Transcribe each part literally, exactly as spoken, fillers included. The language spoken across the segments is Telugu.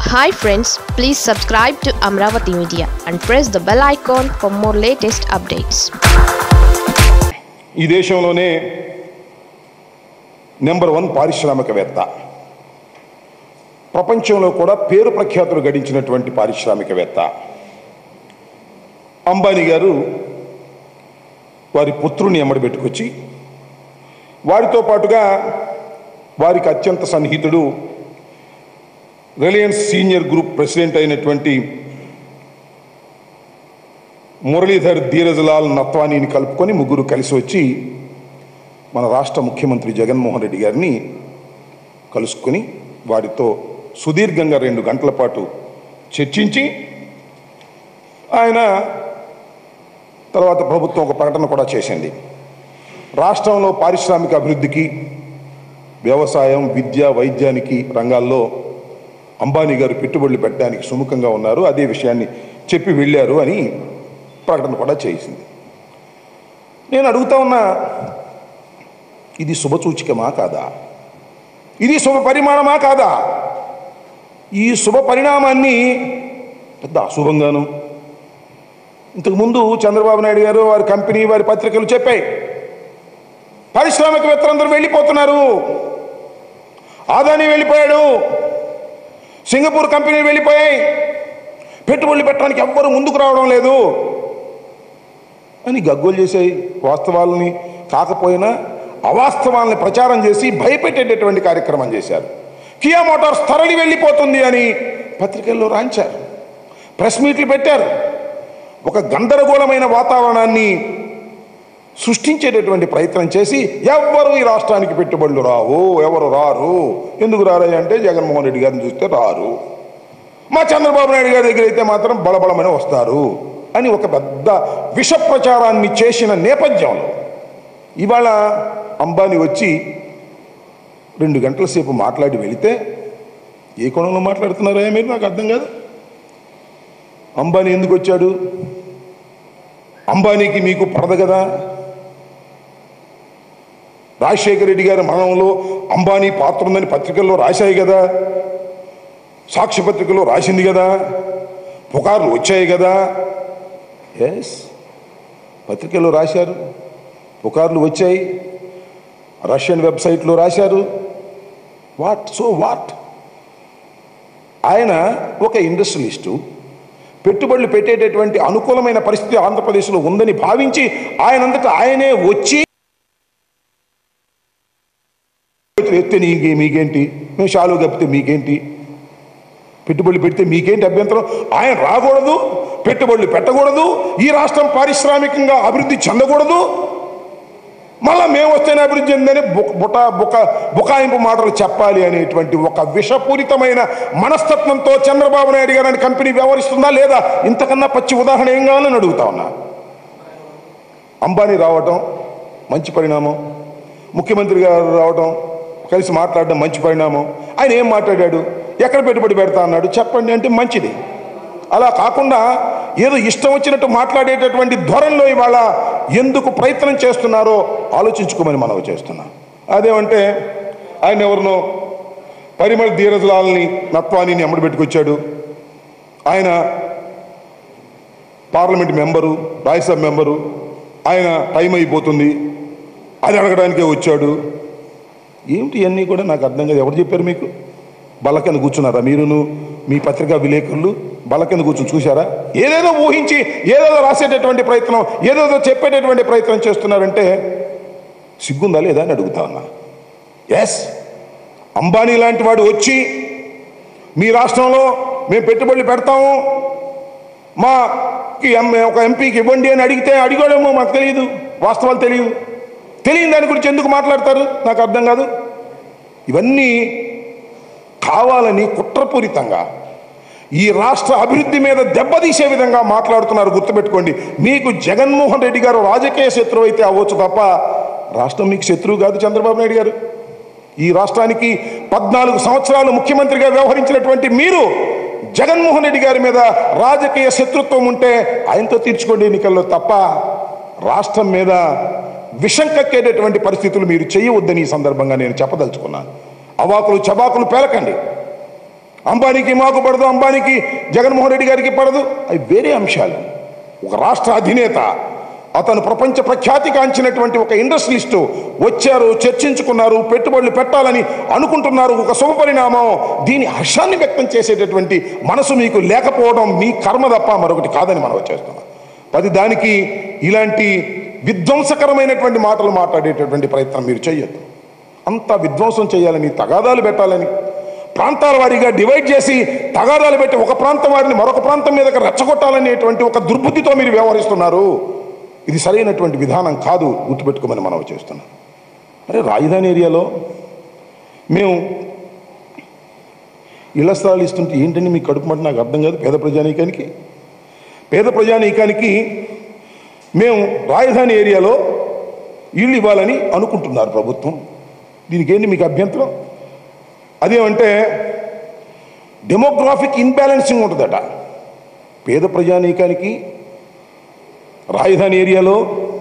Hi friends, please subscribe to Amravati Media and press the bell icon for more latest updates. ఈ దేశంలోనే నెంబర్ వన్ పారిశ్రామికవేత్త, ప్రపంచంలో కూడా పేరు ప్రఖ్యాతులు గడించినటువంటి పారిశ్రామికవేత్త అంబానీ గారు వారి పుత్రుని ఎమ్మడి పెట్టుకొచ్చి వారితో పాటుగా వారికి అత్యంత సన్నిహితుడు రిలయన్స్ సీనియర్ గ్రూప్ ప్రెసిడెంట్ అయినటువంటి మురళీధర్ ధీరజ్లాల్ నత్వానీని కలుపుకొని ముగ్గురు కలిసి వచ్చి మన రాష్ట్ర ముఖ్యమంత్రి జగన్మోహన్ రెడ్డి గారిని కలుసుకొని వారితో సుదీర్ఘంగా రెండు గంటల పాటు చర్చించి ఆయన తర్వాత ప్రభుత్వం ఒక ప్రకటన కూడా చేసింది. రాష్ట్రంలో పారిశ్రామిక అభివృద్ధికి, వ్యవసాయం, విద్య, వైద్యానికి రంగాల్లో అంబానీ గారు పెట్టుబడులు పెట్టడానికి సుముఖంగా ఉన్నారు, అదే విషయాన్ని చెప్పి వెళ్ళారు అని ప్రకటన కూడా చేసింది. నేను అడుగుతా ఉన్నా, ఇది శుభసూచికమా కాదా? ఇది శుభ పరిమాణమా కాదా? ఈ శుభ పరిణామాన్ని పెద్ద అశుభంగాను ఇంతకుముందు చంద్రబాబు నాయుడు గారు వారి కంపెనీ వారి పత్రికలు చెప్పాయి, పారిశ్రామికవేత్తలందరూ వెళ్ళిపోతున్నారు, ఆదాని వెళ్ళిపోయాడు, సింగపూర్ కంపెనీలు వెళ్ళిపోయాయి, పెట్టుబడులు పెట్టడానికి ఎవ్వరూ ముందుకు రావడం లేదు అని గగ్గోలు చేశాయి. వాస్తవాలని కాకపోయినా అవాస్తవాలని ప్రచారం చేసి భయపెట్టేటటువంటి కార్యక్రమం చేశారు. కియా మోటార్స్ తరలి వెళ్ళిపోతుంది అని పత్రికల్లో రాయించారు, ప్రెస్ మీట్లు పెట్టారు. ఒక గందరగోళమైన వాతావరణాన్ని సృష్టించేటటువంటి ప్రయత్నం చేసి ఎవరు ఈ రాష్ట్రానికి పెట్టుబడులు రావు, ఎవరు రారు, ఎందుకు రారు అంటే జగన్మోహన్ రెడ్డి గారిని చూస్తే రారు, మా చంద్రబాబు నాయుడు గారి దగ్గర అయితే మాత్రం బలబలమని వస్తారు అని ఒక పెద్ద విష ప్రచారాన్ని చేసిన నేపథ్యంలో ఇవాళ అంబానీ వచ్చి రెండు గంటల సేపు మాట్లాడి వెళితే ఏ కోణంలో మాట్లాడుతున్నారా మీరు? నాకు అర్థం కాదు. అంబానీ ఎందుకు వచ్చాడు? అంబానీకి మీకు పడదు కదా? రాజశేఖర రెడ్డి గారి మరణంలో అంబానీ పాత్ర ఉందని పత్రికల్లో రాశాయి కదా, సాక్షి పత్రికల్లో రాసింది కదా, పుకార్లు వచ్చాయి కదా. ఎస్, పత్రికల్లో రాశారు, పుకార్లు వచ్చాయి, రష్యన్ వెబ్సైట్లో రాశారు. What so what? ఆయన ఒక ఇండస్ట్రియలిస్టు, పెట్టుబడులు పెట్టేటటువంటి అనుకూలమైన పరిస్థితి ఆంధ్రప్రదేశ్లో ఉందని భావించి ఆయనంతటా ఆయనే వచ్చి ఎత్తే నీకే మీకేంటి, మేము షాలు కప్పితే మీకేంటి, పెట్టుబడులు పెడితే మీకేంటి అభ్యంతరం? ఆయన రాకూడదు, పెట్టుబడులు పెట్టకూడదు, ఈ రాష్ట్రం పారిశ్రామికంగా అభివృద్ధి చెందకూడదు, మళ్ళా మేము వస్తేనే అభివృద్ధి చెందని బుట బుక బుకాయింపు మాటలు చెప్పాలి అనేటువంటి ఒక విషపూరితమైన మనస్తత్వంతో చంద్రబాబు నాయుడు గారి కంపెనీ వ్యవహరిస్తుందా లేదా? ఇంతకన్నా పచ్చి ఉదాహరణ ఏం కావాలని అడుగుతా ఉన్నా. అంబానీ రావటం మంచి పరిణామం, ముఖ్యమంత్రి గారు రావటం కలిసి మాట్లాడడం మంచి పరిణామం. ఆయన ఏం మాట్లాడాడు? ఎక్కడ పెట్టుబడి పెడతా అన్నాడు, చెప్పండి అంటే మంచిది. అలా కాకుండా ఏదో ఇష్టం వచ్చినట్టు మాట్లాడేటటువంటి ధోరణిలో ఇవాళ ఎందుకు ప్రయత్నం చేస్తున్నారో ఆలోచించుకోమని మనవి చేస్తున్నాం. అదేమంటే ఆయన ఎవరినో పరిమళ్ ధీరజ్లాల్ని నత్వానీని ఎమ్మడి పెట్టుకొచ్చాడు. ఆయన పార్లమెంట్ మెంబరు, రాజ్యసభ మెంబరు, ఆయన టైం అయిపోతుంది అది అడగడానికే వచ్చాడు. ఏమిటి ఇవన్నీ కూడా నాకు అర్థం కాదు. ఎవరు చెప్పారు మీకు? బల్ల కూర్చున్నారా మీరును మీ పత్రికా విలేకరులు? బల్ల కూర్చుని చూశారా? ఏదేదో ఊహించి ఏదేదో రాసేటటువంటి ప్రయత్నం, ఏదేదో చెప్పేటటువంటి ప్రయత్నం చేస్తున్నారంటే సిగ్గుందా లేదా అని అడుగుతా ఉన్నా. ఎస్, అంబానీ లాంటి వాడు వచ్చి మీ రాష్ట్రంలో మేము పెట్టుబడులు పెడతాము, మాకి ఒక ఎంపీకి ఇవ్వండి అని అడిగితే అడిగాడేమో మాకు తెలియదు, వాస్తవాలు తెలియదు. తెలియని దాని గురించి ఎందుకు మాట్లాడతారు? నాకు అర్థం కాదు. ఇవన్నీ కావాలని కుట్రపూరితంగా ఈ రాష్ట్ర అభివృద్ధి మీద దెబ్బతీసే విధంగా మాట్లాడుతున్నారు. గుర్తుపెట్టుకోండి, మీకు జగన్మోహన్ రెడ్డి గారు రాజకీయ శత్రువు అయితే అవ్వచ్చు తప్ప రాష్ట్రం మీకు శత్రువు కాదు. చంద్రబాబు నాయుడు గారు ఈ రాష్ట్రానికి పద్నాలుగు సంవత్సరాలు ముఖ్యమంత్రిగా వ్యవహరించినటువంటి మీరు జగన్మోహన్ రెడ్డి గారి మీద రాజకీయ శత్రుత్వం ఉంటే ఆయనతో తీర్చుకోండి ఎన్నికల్లో తప్ప రాష్ట్రం మీద విషం కక్కేటటువంటి పరిస్థితులు మీరు చేయవద్దని ఈ సందర్భంగా నేను చెప్పదలుచుకున్నాను. అవాకులు చబాకులు పేలకండి. అంబానీకి మాకు పడదు, అంబానీకి జగన్మోహన్ రెడ్డి గారికి పడదు, అవి వేరే అంశాలు. ఒక రాష్ట్ర అధినేత, అతను ప్రపంచ ప్రఖ్యాతి కాంచినటువంటి ఒక ఇండస్ట్రియలిస్టు వచ్చారు, చర్చించుకున్నారు, పెట్టుబడులు పెట్టాలని అనుకుంటున్నారు, ఒక శుభపరిణామం. దీని హర్షాన్ని వ్యక్తం చేసేటటువంటి మనసు మీకు లేకపోవడం మీ కర్మ తప్ప మరొకటి కాదని మనం వచ్చేస్తున్నాం. పది దానికి ఇలాంటి విధ్వంసకరమైనటువంటి మాటలు మాట్లాడేటటువంటి ప్రయత్నం మీరు చేయొద్దు. అంతా విధ్వంసం చేయాలని, తగాదాలు పెట్టాలని, ప్రాంతాల వారీగా డివైడ్ చేసి తగాదాలు పెట్టి ఒక ప్రాంతం వారిని మరొక ప్రాంతం మీదకి రెచ్చగొట్టాలనేటువంటి ఒక దుర్బుద్ధితో మీరు వ్యవహరిస్తున్నారు. ఇది సరైనటువంటి విధానం కాదు, గుర్తుపెట్టుకోమని మనం చేస్తున్నాం. అరే రాజధాని ఏరియాలో మేము ఇళ్ల స్థలాలు ఇస్తుంటే ఏంటంటే మీకు కడుపు మాట నాకు అర్థం కాదు. పేద ప్రజానీకానికి పేద ప్రజానీకానికి మేము రాజధాని ఏరియాలో ఇళ్ళు ఇవ్వాలని అనుకుంటున్నారు ప్రభుత్వం. దీనికి ఏంటి మీకు అభ్యంతరం? అదేమంటే డెమోగ్రాఫిక్ ఇన్బ్యాలెన్సింగ్ ఉంటుందట. పేద ప్రజానీకానికి రాజధాని ఏరియాలో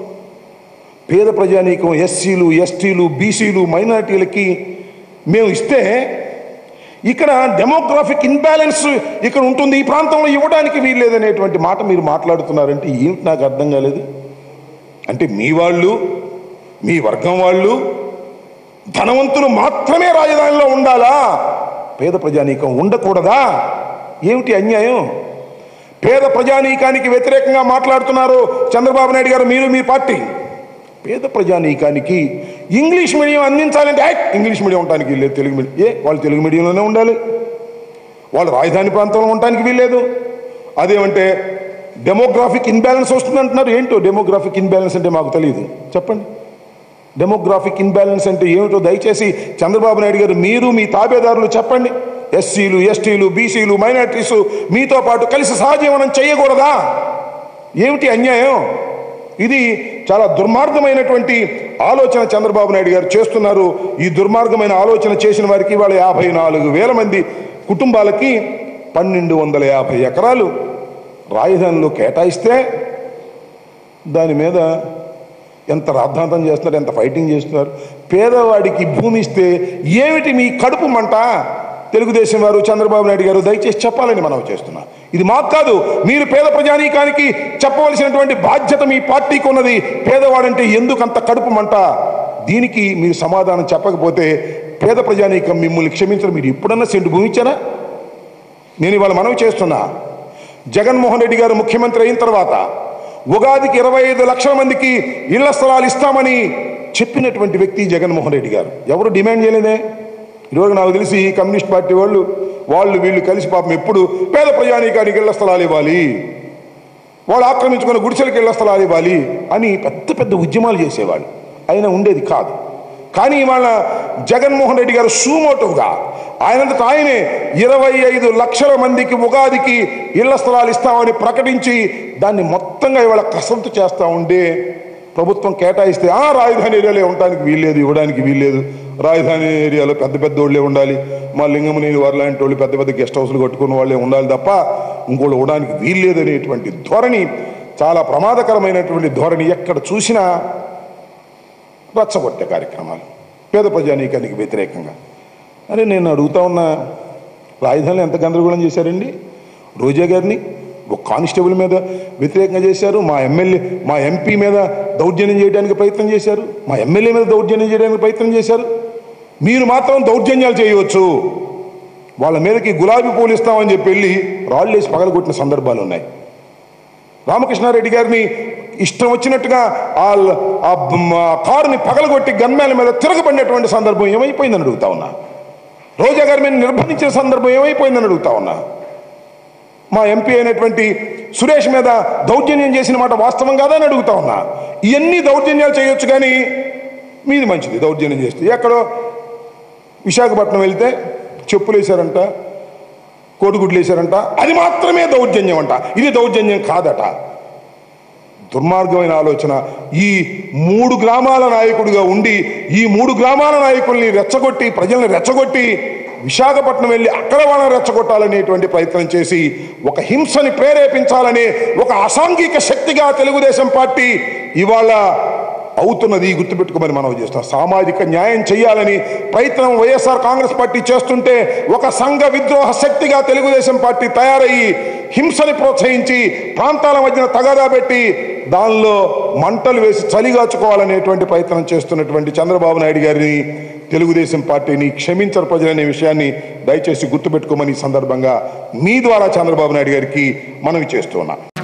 పేద ప్రజానీకం, ఎస్సీలు, ఎస్టీలు, బీసీలు, మైనారిటీలకి మేము ఇస్తే ఇక్కడ డెమోగ్రాఫిక్ ఇన్బ్యాలెన్స్ ఇక్కడ ఉంటుంది, ఈ ప్రాంతంలో ఇవ్వడానికి వీల్లేదనేటువంటి మాట మీరు మాట్లాడుతున్నారంటే ఏంటి నాకు అర్థం కాలేదు. అంటే మీ వాళ్ళు, మీ వర్గం వాళ్ళు, ధనవంతులు మాత్రమే రాజధానిలో ఉండాలా, పేద ప్రజానీకం ఉండకూడదా? ఏమిటి అన్యాయం? పేద ప్రజానీకానికి వ్యతిరేకంగా మాట్లాడుతున్నారు చంద్రబాబు నాయుడు గారు, మీరు మీ పార్టీ. పేద ప్రజానీకానికి ఇంగ్లీష్ మీడియం అందించాలంటే ఇంగ్లీష్ మీడియం ఉండడానికి వీల్లేదు, తెలుగు మీడియం. ఏ వాళ్ళు తెలుగు మీడియంలోనే ఉండాలి, వాళ్ళు రాజధాని ప్రాంతంలో ఉండడానికి వీల్లేదు. అదేమంటే డెమోగ్రాఫిక్ ఇన్బ్యాలెన్స్ వస్తుంది అంటున్నారు. ఏంటో డెమోగ్రాఫిక్ ఇన్బ్యాలెన్స్ అంటే మాకు తెలియదు, చెప్పండి. డెమోగ్రాఫిక్ ఇన్బ్యాలెన్స్ అంటే ఏమిటో దయచేసి చంద్రబాబు నాయుడు గారు మీరు మీ తాబేదారులు చెప్పండి. ఎస్సీలు, ఎస్టీలు, బీసీలు, మైనారిటీస్ మీతో పాటు కలిసి సహజీవనం చేయకూడదా? ఏమిటి అన్యాయం? ఇది చాలా దుర్మార్గమైనటువంటి ఆలోచన చంద్రబాబు నాయుడు గారు చేస్తున్నారు. ఈ దుర్మార్గమైన ఆలోచన చేసిన వారికి వాళ్ళ యాభై నాలుగు వేల మంది కుటుంబాలకి పన్నెండు వందల యాభై ఎకరాలు రాజధానిలో కేటాయిస్తే దాని మీద ఎంత రాద్ధాంతం చేస్తున్నారు, ఎంత ఫైటింగ్ చేస్తున్నారు. పేదవాడికి భూమి ఇస్తే ఏమిటి మీ కడుపు మంట? తెలుగుదేశం వారు, చంద్రబాబు నాయుడు గారు దయచేసి చెప్పాలని మనం చేస్తున్నాం. ఇది మాకు కాదు, మీరు పేద ప్రజానీకానికి చెప్పవలసినటువంటి బాధ్యత మీ పార్టీకి ఉన్నది. పేదవాడంటే ఎందుకు అంత కడుపు మంట? దీనికి మీరు సమాధానం చెప్పకపోతే పేద ప్రజానీకం మిమ్మల్ని క్షమించరు. మీరు ఎప్పుడన్నా సెంటు భూమి ఇచ్చారా? నేను ఇవాళ మనవి చేస్తున్నా, జగన్మోహన్ రెడ్డి గారు ముఖ్యమంత్రి అయిన తర్వాత ఉగాదికి ఇరవై ఐదు లక్షల మందికి ఇళ్ల స్థలాలు ఇస్తామని చెప్పినటువంటి వ్యక్తి జగన్మోహన్ రెడ్డి గారు. ఎవరు డిమాండ్ చేయలేదే. ఈరోజు నాకు తెలిసి కమ్యూనిస్ట్ పార్టీ వాళ్ళు వాళ్ళు వీళ్ళు కలిసి పాపం ఎప్పుడు పేద ప్రజానీకానికి ఇళ్ల స్థలాలు ఇవ్వాలి, వాళ్ళు ఆక్రమించుకున్న గుడిసెలకు ఇళ్ల స్థలాలు ఇవ్వాలి అని పెద్ద పెద్ద ఉద్యమాలు చేసేవాళ్ళు. అయినా ఉండేది కాదు. కానీ ఇవాళ జగన్మోహన్ రెడ్డి గారు సూమోటుగా ఆయనంతటా ఆయనే ఇరవై ఐదు లక్షల మందికి ఉగాదికి ఇళ్ల స్థలాలు ఇస్తామని ప్రకటించి దాన్ని మొత్తంగా ఇవాళ కసరత్తు చేస్తూ ఉండే ప్రభుత్వం కేటాయిస్తే ఆ రాజధాని ఏరియాలో ఉండడానికి వీల్లేదు, ఇవ్వడానికి వీల్లేదు, రాజధాని ఏరియాలో పెద్ద పెద్ద వాళ్ళే ఉండాలి, మా లింగమనేని వారు లాంటి వాళ్ళు పెద్ద పెద్ద గెస్ట్ హౌస్లు కట్టుకున్న వాళ్ళే ఉండాలి తప్ప ఇంకోళ్ళు ఇవ్వడానికి వీల్లేదు అనేటువంటి ధోరణి చాలా ప్రమాదకరమైనటువంటి ధోరణి. ఎక్కడ చూసినా రచ్చగొట్టే కార్యక్రమాలు పేద ప్రజానీకానికి వ్యతిరేకంగా. అరే నేను అడుగుతా ఉన్న, రాజధానిలో ఎంత గందరగోళం చేశారండి? రోజా గారిని ఒక కానిస్టేబుల్ మీద వ్యతిరేకంగా చేశారు, మా ఎమ్మెల్యే మా ఎంపీ మీద దౌర్జన్యం చేయడానికి ప్రయత్నం చేశారు, మా ఎమ్మెల్యే మీద దౌర్జన్యం చేయడానికి ప్రయత్నం చేశారు. మీరు మాత్రం దౌర్జన్యాలు చేయవచ్చు, వాళ్ళ మీదకి గులాబీ పూలు ఇస్తామని చెప్పి వెళ్ళి రాళ్ళు వేసి పగలగొట్టిన సందర్భాలు ఉన్నాయి. రామకృష్ణారెడ్డి గారిని ఇష్టం వచ్చినట్టుగా ఆ కారుని పగలగొట్టి గన్మేల మీద తిరగబడినటువంటి సందర్భం ఏమైపోయిందని అడుగుతా ఉన్నా. రోజా గారి మీద నిర్బంధించిన సందర్భం ఏమైపోయిందని అడుగుతా ఉన్నా. మా ఎంపీ అయినటువంటి సురేష్ మీద దౌర్జన్యం చేసిన మాట వాస్తవం కాదని అడుగుతా ఉన్నా. ఇవన్నీ దౌర్జన్యాలు చేయొచ్చు, కానీ మీది మంచిది దౌర్జన్యం చేస్తే. ఎక్కడో విశాఖపట్నం వెళ్తే చెప్పులు వేశారంట, కోడిగుడ్లు వేశారంట, అది మాత్రమే దౌర్జన్యం అంట. ఇది దౌర్జన్యం కాదట. దుర్మార్గమైన ఆలోచన. ఈ మూడు గ్రామాల నాయకుడిగా ఉండి ఈ మూడు గ్రామాల నాయకుల్ని రెచ్చగొట్టి ప్రజల్ని రెచ్చగొట్టి విశాఖపట్నం వెళ్ళి అక్కడ వాళ్ళని రెచ్చగొట్టాలనేటువంటి ప్రయత్నం చేసి ఒక హింసని ప్రేరేపించాలనే ఒక అసాంఘిక శక్తిగా తెలుగుదేశం పార్టీ ఇవాళ అవుతున్నది గుర్తుపెట్టుకోమని మనం చేస్తాం. సామాజిక న్యాయం చేయాలని ప్రయత్నం వైఎస్ఆర్ కాంగ్రెస్ పార్టీ చేస్తుంటే ఒక సంఘ విద్రోహ శక్తిగా తెలుగుదేశం పార్టీ తయారయ్యి హింసని ప్రోత్సహించి ప్రాంతాల మధ్యన తగాదా పెట్టి దానిలో మంటలు వేసి చలిగాచుకోవాలనేటువంటి ప్రయత్నం చేస్తున్నటువంటి చంద్రబాబు నాయుడు గారిని, తెలుగుదేశం పార్టీని క్షమించరు ప్రజలనే విషయాన్ని దయచేసి గుర్తుపెట్టుకోమని ఈ సందర్భంగా మీ ద్వారా చంద్రబాబు నాయుడు గారికి మనవి చేస్తున్నా.